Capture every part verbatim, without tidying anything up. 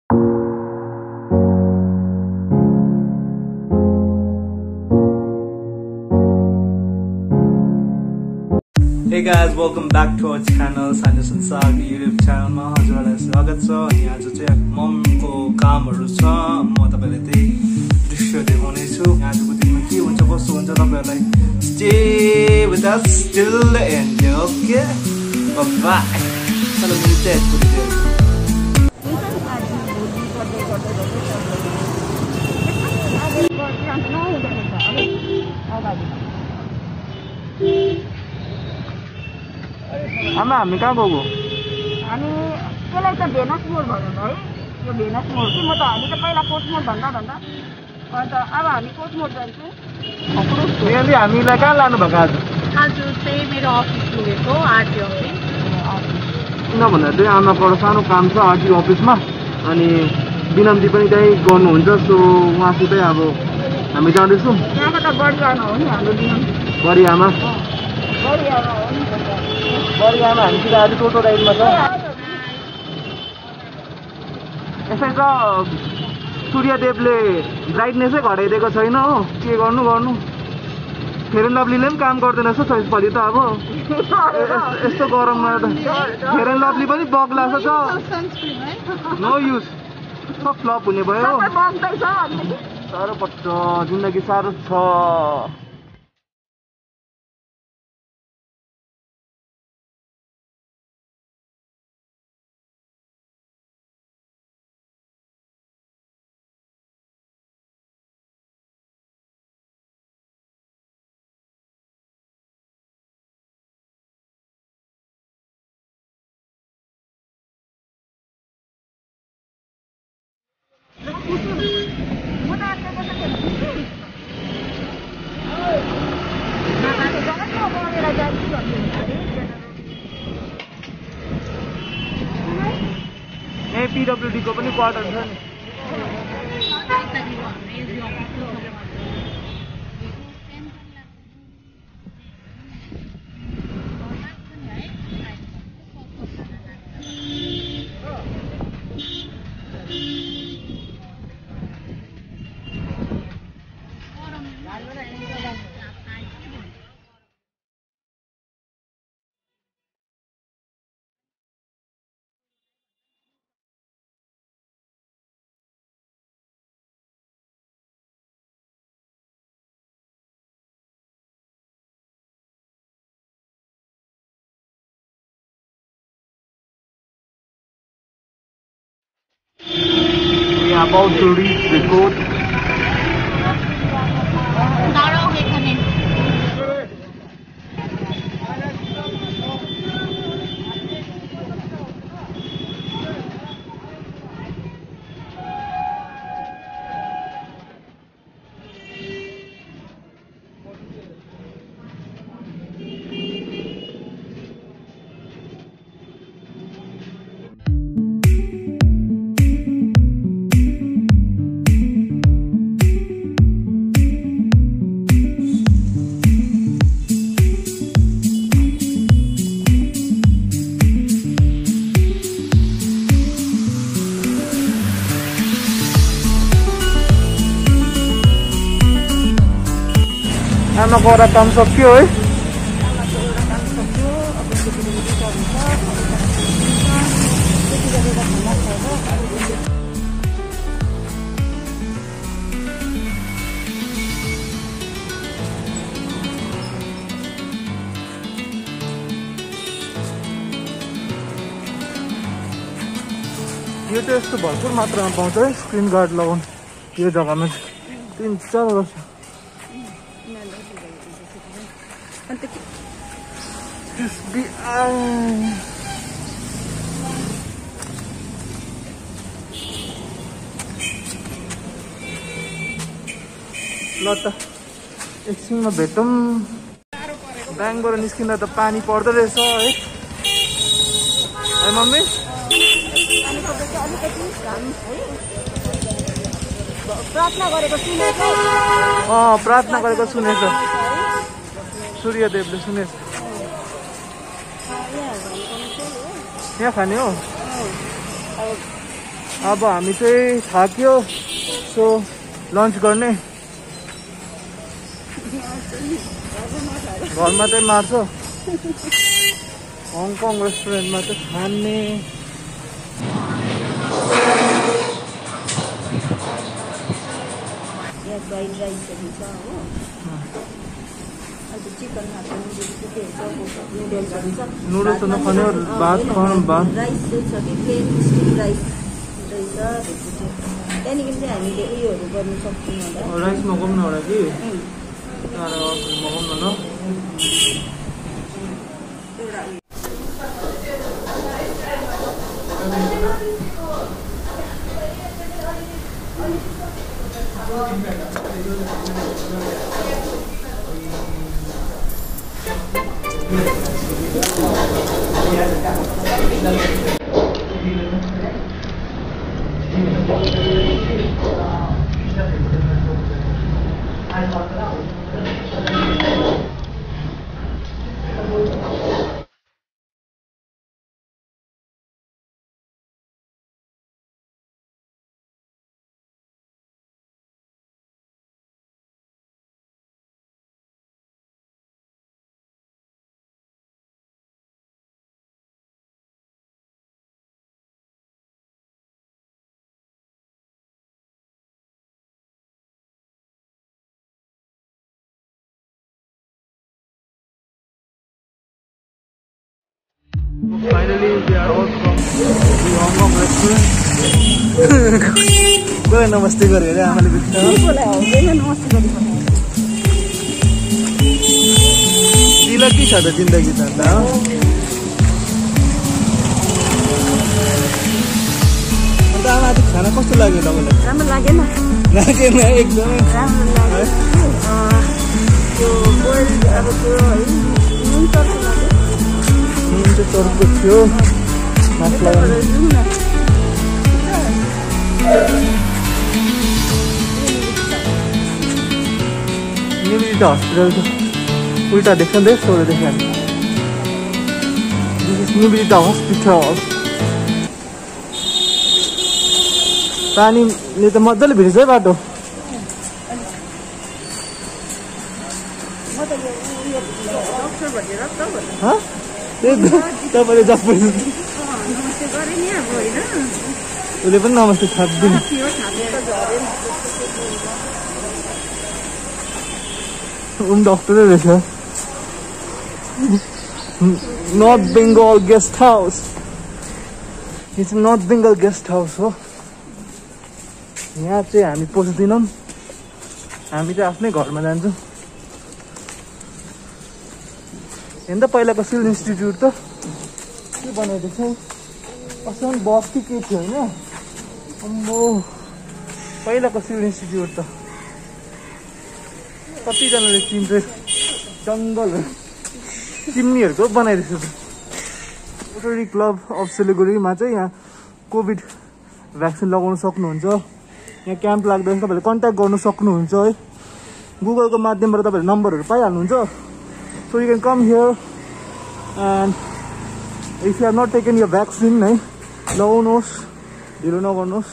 Hey guys, welcome back to our channel, Sanyo Sansar YouTube channel मा हजुरहरुलाई स्वागत छ। अनि आज चाहिँ ममको कामहरु छ, म तपाईलाई त्यही दृश्य देखाउने छु। आजको दिनमा के हुन्छ कस्तो हुन्छ तपाईहरुलाई stay with us till the end, okay? Bye bye. चलो मिलते हैं थोड़ी देर में। आमा हामी कहाँ गएको? हामी त्यसलाई त भेनस मोड भन्नु है, यो भेनस मोड कि म त हामी त पहिला कोच मोड भन्दा भन्दा अन्त अब हामी कोच मोड जान्छौँ। यहाँले हामीलाई कहाँ लानु भएको आज? आज चाहिँ मेरो अफिस लगेको आरटी अफिस। किन भन्दा चाहिँ आमाको सानो काम छ आरटी अफिसमा, अनि बिनम्ती पनि त्यही गर्नुहुन्छ, सो उहाँसितै अब हामी जाँदैछौँ। त्यहाँबाट बढी आमा हो नि हाम्रो बिनम्ती। बढी आमा बढी आमा हो नि। बढी आमा हामीसित आज टोटो राइडमा छ। यसै त सूर्यदेवले ब्राइटनेसै घटाइदिएको छैन हो, के गर्नु गर्नु। फेयर एन्ड लभलीले पनि काम गर्दैन रहेछ यसपालि त। अब यस्तो गरममा त फेयर एन्ड लभली पनि बग्ला छ। नो युज, सब फ्लप हुने भयो। साह्रो पर्छ, जिन्दगी साह्रो छ। ए पीडब्ल्यूडी को पनि क्वार्टर छ नि। We are about to reach the coast. आमाको एउटा काम सक्यो है। यो त यस्तो भरपुर मात्रामा पाउँछ है स्क्रिन गार्ड लगाउनु। यो जग्गामा तिन चार वर्ष ल त एकछिनमा भेटौँ। ब्याङ्कबाट निस्किँदा त पानी पर्दो रहेछ है। है मम्मी? प्रार्थना गरेको सुनेछ। अँ प्रार्थना गरेको सुनेछ, सूर्यदेवले सुनेछ। यहाँ खाने हो? अब हामी चाहिँ थाक्यो सो लन्च गर्ने घरमा चाहिँ मार्छ हङकङ रेस्टुरेन्टमा चाहिँ खाने नुडल्स नखाने भात खानु भात त्यहाँदेखि चाहिँ हामीले उयोहरू गर्नु सक्छौँ होला राइस मगाउँ न एउटा कि मगाउँ न ल Finally, we are out from the Hong Kong restaurant. Go namaste gare re amale bita. बोला हो गएन नमस्ते गरी पठाए दिला के छ त जिन्दगी त त अन्त आमा आज खाना कस्तो लाग्यो तपाईलाई राम्रो लागेन लागेन एकदमै राम्रो लाग्यो त्यो बोइल अब त्यो है नुन तर्को लाग्यो नुन चाहिँ तर्को थियो मसला निमित हस्पिटल त उल्टा देख्छ नि त सोह्र देखि हामी निमित हस्पिटल पानीले त मजाले भिड्छ है बाटो तपाईँले जब उसले पनि नमस्ते थाप्दिनु उम डक्टरै रहेछ नर्थ बेङ्गल गेस्ट हाउस यो चाहिँ नर्थ बेङ्गल गेस्ट हाउस हो यहाँ चाहिँ हामी पस्दैनौँ हामी चाहिँ आफ्नै घरमा जान्छौँ हेर्नु त पहिलाको सिल इन्स्टिट्युट त के बनाइदिएको छ असल बस कि के थियो होइन अम्बो पहिलाको सिल इन्स्टिट्युट त कतिजनाले चिन्छ जङ्गल चिम्नीहरूको बनाइदिएको छ रोटरी क्लब अफ सिलगढीमा चाहिँ यहाँ कोभिड भ्याक्सिन लगाउन सक्नुहुन्छ यहाँ क्याम्प लाग्दा तपाईँहरूले कन्ट्याक्ट गर्नु सक्नुहुन्छ है गुगलको माध्यमबाट तपाईँहरूले नम्बरहरू पाइहाल्नुहुन्छ so you can come here and if you are not taken your vaccine है लगाउनुहोस् ढिलो नगर्नुहोस्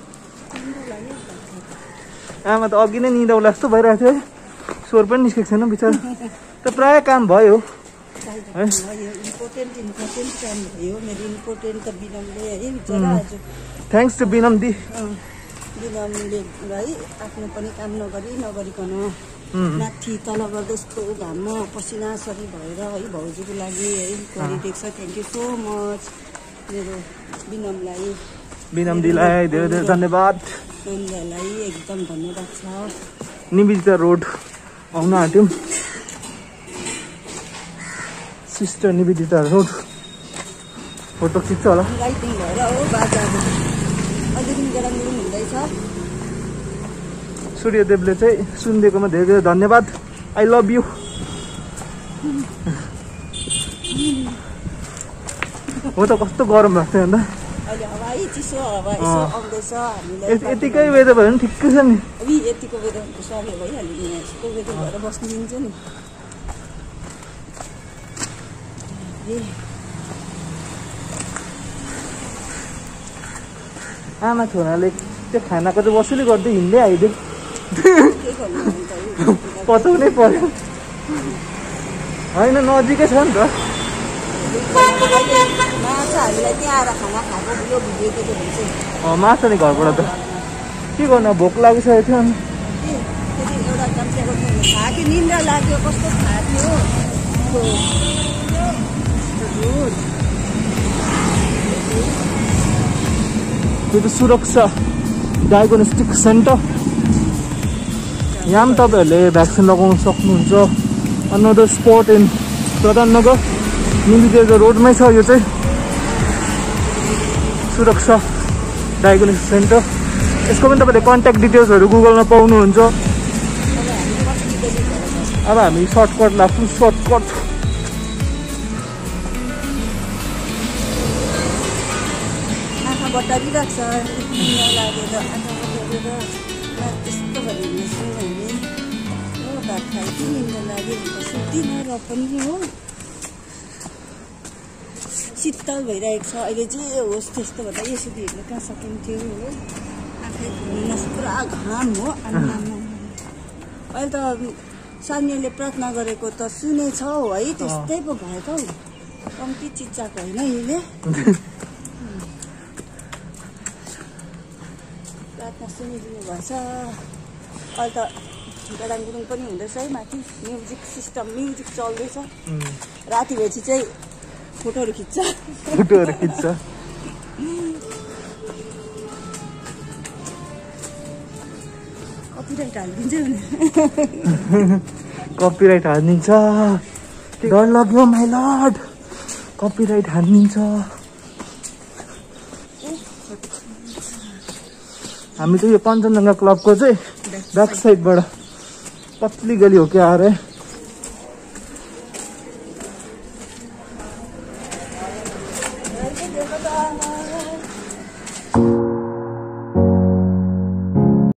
आमा त अघि नै निदाउला जस्तो भइरहेको थियो है स्वर पनि निस्केको छैन बिचरा त प्रायः काम भयो है थ्याङ्क्स टु बिनम दि बिनमले है आफ्नो पनि काम नगरी नगरिकन माथि तल गर्दै यस्तो घाममा पसिनासरी भएर है भाउजूको लागि है गरिदिएको छ थ्याङ्क यू सो मच मेरो बिनमलाई बिनम दिलाई धेरै धेरै धन्यवाद नन्दलाई एकदम धन्यवाद छ निवेदिता रोड आउन आँट्यौँ सिस्टर निवेदिता रोड फोटो खिच्छ होला लाइटिङ भएर हो बाजाको अलिकति गरम गरम हुँदैछ सूर्यदेवले चाहिँ सुनिदिएकोमा धेरै धेरै धन्यवाद आई लभ यु हो त कस्तो गरम भएको थियो अन्त अहिले हावा चिसो हावा यसो आउँदैछ हामीलाई यतिकै वेदर भयो भने ठिकै छ नि यतिको वेदर सबै भइहाल्यो नि यस्तो वेदर भएर बस्नु दिन्छ नि आमा छोराले त्यो खानाको चाहिँ वसुली गर्दै हिँड्दै आइदियो के गर्नु अन्त पचाउनै पर्यो होइन नजिकै छ नि त माछा हामीलाई त्यहाँ आएर खाना खाएको यो भिडियो देख्यो भने चाहिँ अँ माछा नि घरबाट त के गर्नु भोक लागिसकेको थियो अनि फेरि एउटा काम चाहिँ थाहा कि निन्द्रा लाग्यो कस्तो थाहा थियो त्यो त सुरक्षा डायग्नोस्टिक सेन्टर यहाँ पनि तपाईँहरूले भ्याक्सिन लगाउन सक्नुहुन्छ another spot in Pradhannagar military रोडमै छ यो चाहिँ सुरक्षा डायग्नोस्टिक सेन्टर यसको पनि तपाईँले कन्ट्याक्ट डिटेल्सहरू गुगलमा पाउनुहुन्छ अब हामी सर्टकट लाग्छौँ सर्टकट आँखा बटारिरहेको छ लागेर आँखा बटारेर त्यस्तो भएर हिँड्नेछौँ हामी हो भात खायो कि निन्द्रा लाग्यो भने त सुत्दिनँ र पनि हो शीतल भइरहेको छ अहिले जे होस् त्यस्तो भन्दा यसरी हेर्नु कहाँ सकिन्थ्यो हो आँखै खुल्न पुरा घाम हो अहिले त सान्योले प्रार्थना गरेको त सुनेछौ है त्यस्तै पो भयो त हौ कम्ती चिच्चाको होइन यसले प्रार्थना सुनिदिनु भएछ अहिले त गडाङ गुडुङ पनि हुँदैछ है माथि म्युजिक सिस्टम म्युजिक चल्दैछ राति भएपछि चाहिँ फोटोहरू खिच्छ फोटोहरू खिच्छ कपिराइट हालिदिन्छ भने कपिराइट हानिदिन्छ डर लाग्यो माइ लर्ड कपिराइट हानिदिन्छ हामी चाहिँ यो कञ्चनजङ्घा क्लबको चाहिँ ब्याक साइडबाट पतली गली हो क्या अरे